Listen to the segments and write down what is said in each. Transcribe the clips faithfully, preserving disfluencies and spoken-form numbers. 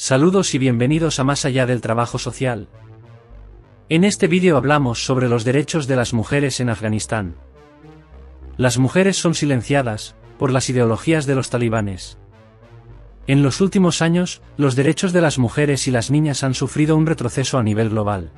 Saludos y bienvenidos a Más allá del trabajo social. En este vídeo hablamos sobre los derechos de las mujeres en Afganistán. Las mujeres son silenciadas por las ideologías de los talibanes. En los últimos años, los derechos de las mujeres y las niñas han sufrido un retroceso a nivel global.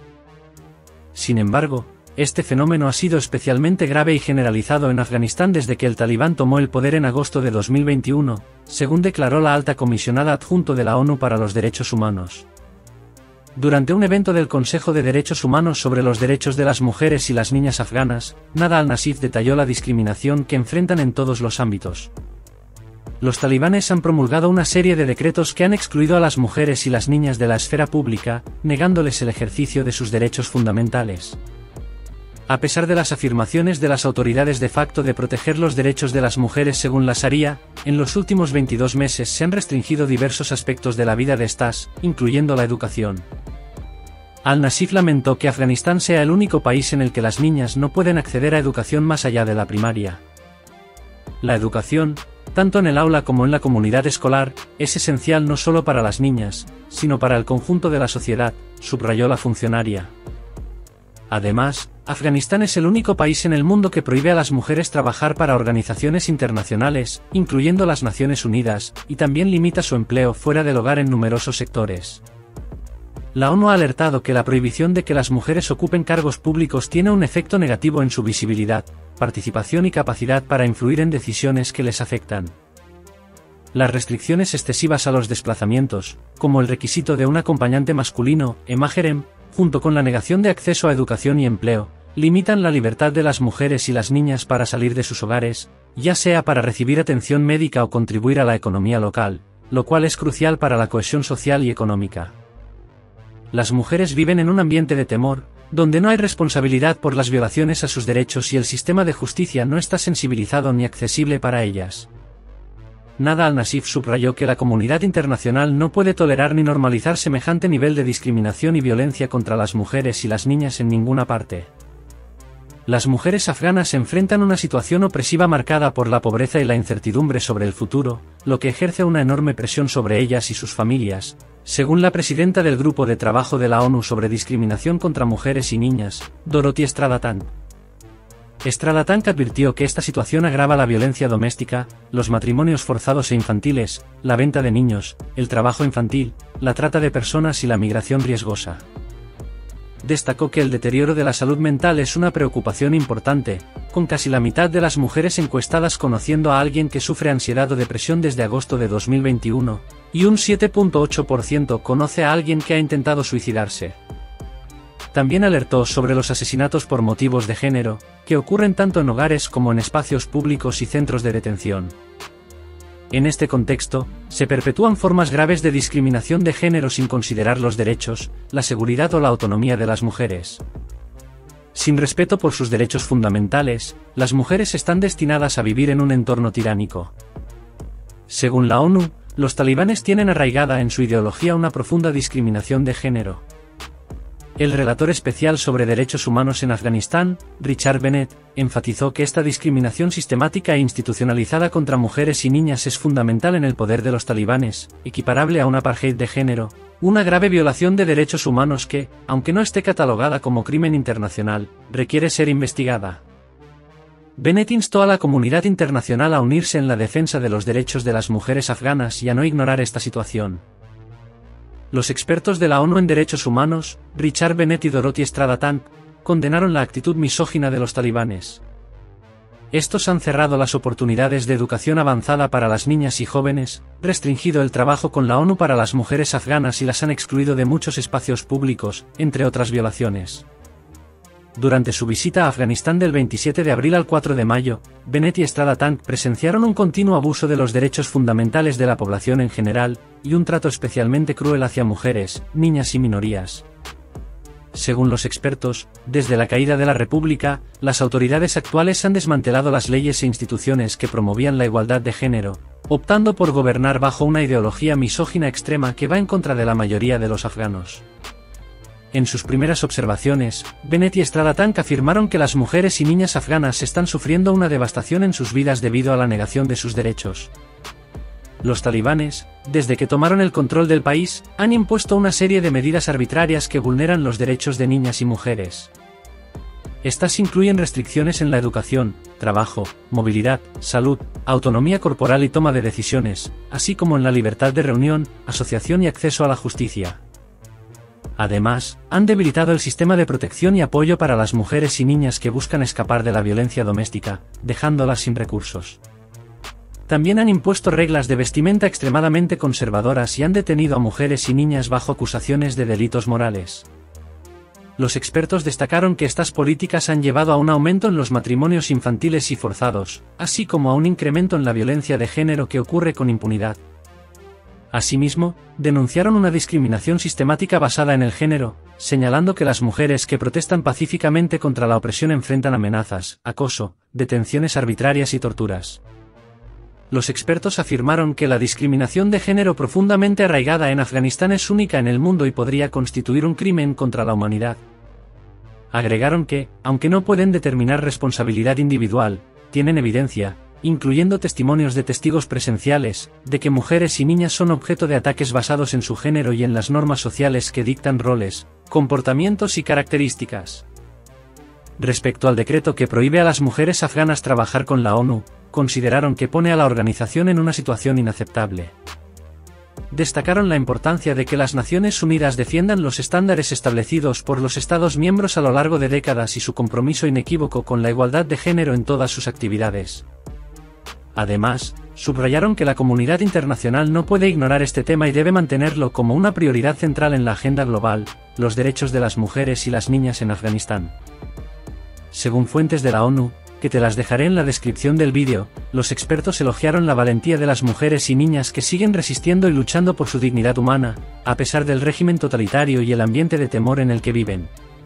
Sin embargo, este fenómeno ha sido especialmente grave y generalizado en Afganistán desde que el Talibán tomó el poder en agosto de dos mil veintiuno, según declaró la alta comisionada adjunto de la ONU para los Derechos Humanos. Durante un evento del Consejo de Derechos Humanos sobre los derechos de las mujeres y las niñas afganas, Nada al-Nasif detalló la discriminación que enfrentan en todos los ámbitos. Los talibanes han promulgado una serie de decretos que han excluido a las mujeres y las niñas de la esfera pública, negándoles el ejercicio de sus derechos fundamentales. A pesar de las afirmaciones de las autoridades de facto de proteger los derechos de las mujeres según la Sharia, en los últimos veintidós meses se han restringido diversos aspectos de la vida de estas, incluyendo la educación. Al-Nasif lamentó que Afganistán sea el único país en el que las niñas no pueden acceder a educación más allá de la primaria. La educación, tanto en el aula como en la comunidad escolar, es esencial no solo para las niñas, sino para el conjunto de la sociedad, subrayó la funcionaria. Además, Afganistán es el único país en el mundo que prohíbe a las mujeres trabajar para organizaciones internacionales, incluyendo las Naciones Unidas, y también limita su empleo fuera del hogar en numerosos sectores. La ONU ha alertado que la prohibición de que las mujeres ocupen cargos públicos tiene un efecto negativo en su visibilidad, participación y capacidad para influir en decisiones que les afectan. Las restricciones excesivas a los desplazamientos, como el requisito de un acompañante masculino, emajerem, junto con la negación de acceso a educación y empleo, limitan la libertad de las mujeres y las niñas para salir de sus hogares, ya sea para recibir atención médica o contribuir a la economía local, lo cual es crucial para la cohesión social y económica. Las mujeres viven en un ambiente de temor, donde no hay responsabilidad por las violaciones a sus derechos y el sistema de justicia no está sensibilizado ni accesible para ellas. Nada al-Nasif subrayó que la comunidad internacional no puede tolerar ni normalizar semejante nivel de discriminación y violencia contra las mujeres y las niñas en ninguna parte. Las mujeres afganas enfrentan una situación opresiva marcada por la pobreza y la incertidumbre sobre el futuro, lo que ejerce una enorme presión sobre ellas y sus familias, según la presidenta del Grupo de Trabajo de la ONU sobre Discriminación contra Mujeres y Niñas, Dorothy Stradatan. Stradatan advirtió que esta situación agrava la violencia doméstica, los matrimonios forzados e infantiles, la venta de niños, el trabajo infantil, la trata de personas y la migración riesgosa. Destacó que el deterioro de la salud mental es una preocupación importante, con casi la mitad de las mujeres encuestadas conociendo a alguien que sufre ansiedad o depresión desde agosto de dos mil veintiuno, y un siete punto ocho por ciento conoce a alguien que ha intentado suicidarse. También alertó sobre los asesinatos por motivos de género, que ocurren tanto en hogares como en espacios públicos y centros de detención. En este contexto, se perpetúan formas graves de discriminación de género sin considerar los derechos, la seguridad o la autonomía de las mujeres. Sin respeto por sus derechos fundamentales, las mujeres están destinadas a vivir en un entorno tiránico. Según la ONU, los talibanes tienen arraigada en su ideología una profunda discriminación de género. El relator especial sobre derechos humanos en Afganistán, Richard Bennett, enfatizó que esta discriminación sistemática e institucionalizada contra mujeres y niñas es fundamental en el poder de los talibanes, equiparable a un apartheid de género, una grave violación de derechos humanos que, aunque no esté catalogada como crimen internacional, requiere ser investigada. Bennett instó a la comunidad internacional a unirse en la defensa de los derechos de las mujeres afganas y a no ignorar esta situación. Los expertos de la ONU en Derechos Humanos, Richard Bennett y Dorothy Stradatan, condenaron la actitud misógina de los talibanes. Estos han cerrado las oportunidades de educación avanzada para las niñas y jóvenes, restringido el trabajo con la ONU para las mujeres afganas y las han excluido de muchos espacios públicos, entre otras violaciones. Durante su visita a Afganistán del veintisiete de abril al cuatro de mayo, Bennett y Stradatan presenciaron un continuo abuso de los derechos fundamentales de la población en general, y un trato especialmente cruel hacia mujeres, niñas y minorías. Según los expertos, desde la caída de la República, las autoridades actuales han desmantelado las leyes e instituciones que promovían la igualdad de género, optando por gobernar bajo una ideología misógina extrema que va en contra de la mayoría de los afganos. En sus primeras observaciones, Bennett y Stradatan afirmaron que las mujeres y niñas afganas están sufriendo una devastación en sus vidas debido a la negación de sus derechos. Los talibanes, desde que tomaron el control del país, han impuesto una serie de medidas arbitrarias que vulneran los derechos de niñas y mujeres. Estas incluyen restricciones en la educación, trabajo, movilidad, salud, autonomía corporal y toma de decisiones, así como en la libertad de reunión, asociación y acceso a la justicia. Además, han debilitado el sistema de protección y apoyo para las mujeres y niñas que buscan escapar de la violencia doméstica, dejándolas sin recursos. También han impuesto reglas de vestimenta extremadamente conservadoras y han detenido a mujeres y niñas bajo acusaciones de delitos morales. Los expertos destacaron que estas políticas han llevado a un aumento en los matrimonios infantiles y forzados, así como a un incremento en la violencia de género que ocurre con impunidad. Asimismo, denunciaron una discriminación sistemática basada en el género, señalando que las mujeres que protestan pacíficamente contra la opresión enfrentan amenazas, acoso, detenciones arbitrarias y torturas. Los expertos afirmaron que la discriminación de género profundamente arraigada en Afganistán es única en el mundo y podría constituir un crimen contra la humanidad. Agregaron que, aunque no pueden determinar responsabilidad individual, tienen evidencia, incluyendo testimonios de testigos presenciales, de que mujeres y niñas son objeto de ataques basados en su género y en las normas sociales que dictan roles, comportamientos y características. Respecto al decreto que prohíbe a las mujeres afganas trabajar con la ONU, consideraron que pone a la organización en una situación inaceptable. Destacaron la importancia de que las Naciones Unidas defiendan los estándares establecidos por los Estados miembros a lo largo de décadas y su compromiso inequívoco con la igualdad de género en todas sus actividades. Además, subrayaron que la comunidad internacional no puede ignorar este tema y debe mantenerlo como una prioridad central en la agenda global, los derechos de las mujeres y las niñas en Afganistán. Según fuentes de la ONU, que te las dejaré en la descripción del vídeo, los expertos elogiaron la valentía de las mujeres y niñas que siguen resistiendo y luchando por su dignidad humana, a pesar del régimen totalitario y el ambiente de temor en el que viven.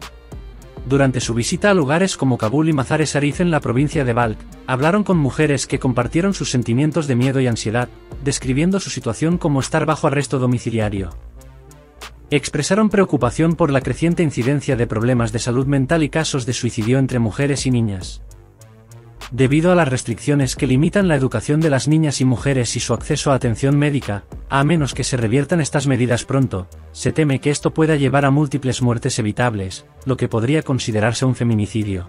Durante su visita a lugares como Kabul y Mazar-e-Sharif en la provincia de Balkh, hablaron con mujeres que compartieron sus sentimientos de miedo y ansiedad, describiendo su situación como estar bajo arresto domiciliario. Expresaron preocupación por la creciente incidencia de problemas de salud mental y casos de suicidio entre mujeres y niñas. Debido a las restricciones que limitan la educación de las niñas y mujeres y su acceso a atención médica, a menos que se reviertan estas medidas pronto, se teme que esto pueda llevar a múltiples muertes evitables, lo que podría considerarse un feminicidio.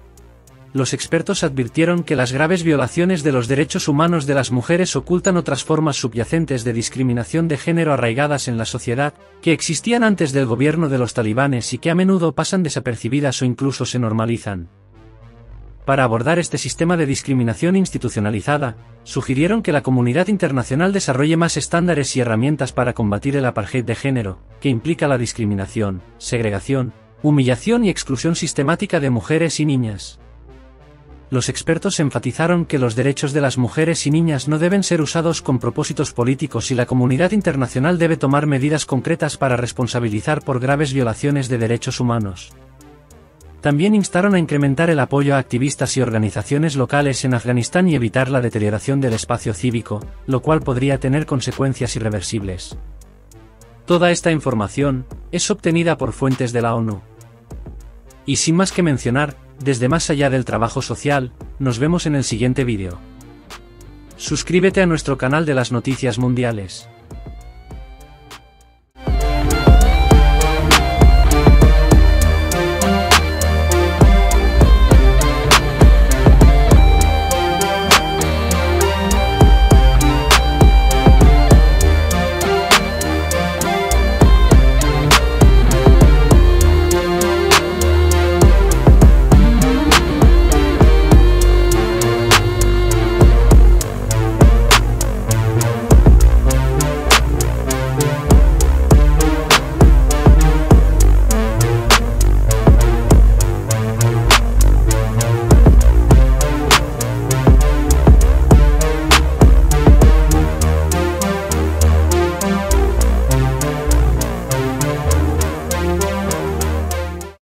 Los expertos advirtieron que las graves violaciones de los derechos humanos de las mujeres ocultan otras formas subyacentes de discriminación de género arraigadas en la sociedad, que existían antes del gobierno de los talibanes y que a menudo pasan desapercibidas o incluso se normalizan. Para abordar este sistema de discriminación institucionalizada, sugirieron que la comunidad internacional desarrolle más estándares y herramientas para combatir el apartheid de género, que implica la discriminación, segregación, humillación y exclusión sistemática de mujeres y niñas. Los expertos enfatizaron que los derechos de las mujeres y niñas no deben ser usados con propósitos políticos y la comunidad internacional debe tomar medidas concretas para responsabilizar por graves violaciones de derechos humanos. También instaron a incrementar el apoyo a activistas y organizaciones locales en Afganistán y evitar la deterioración del espacio cívico, lo cual podría tener consecuencias irreversibles. Toda esta información es obtenida por fuentes de la ONU. Y sin más que mencionar, desde Más Allá del Trabajo Social, nos vemos en el siguiente vídeo. Suscríbete a nuestro canal de las noticias mundiales.